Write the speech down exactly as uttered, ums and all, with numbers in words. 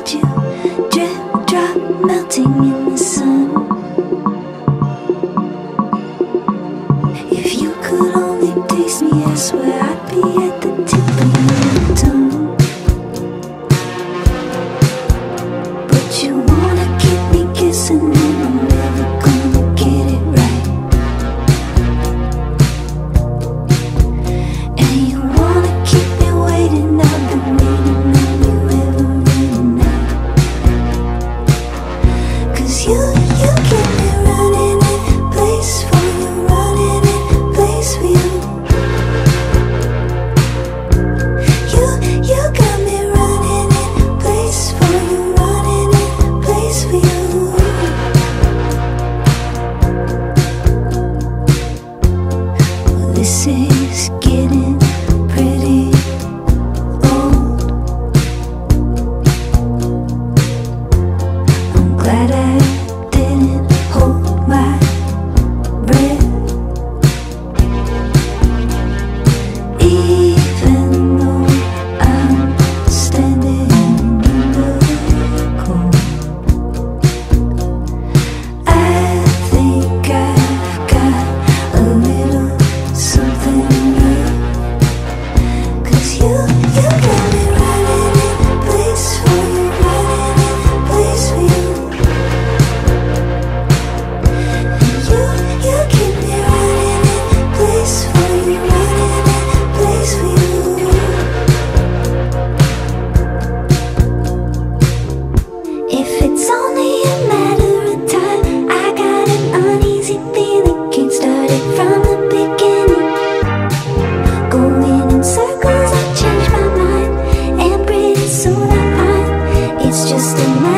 watch you drip, drop, melting in the sun. If you could only taste me, I swear I'd be at the tip of your tongue. But you wanna keep me guessing, and I'm never gonna get it right. And you wanna keep me waiting, I've been waiting on you every night. Cause you, you keep me running in place for you, running in place for you. You, you got me running in place for you, running in place for you. Well, this is getting pretty old. I'm glad I didn't hold my breath, even though I'm standing in the cold. I think I've got a little something new. Cause you, you got me running in place for you, running in place for you. You, you keep me running in place for you, running in place for you. If it's only a matter of time, I got an uneasy feeling, can't start it from the beginning. Going in circles, I change my mind, and pretty soon I find it's just a matter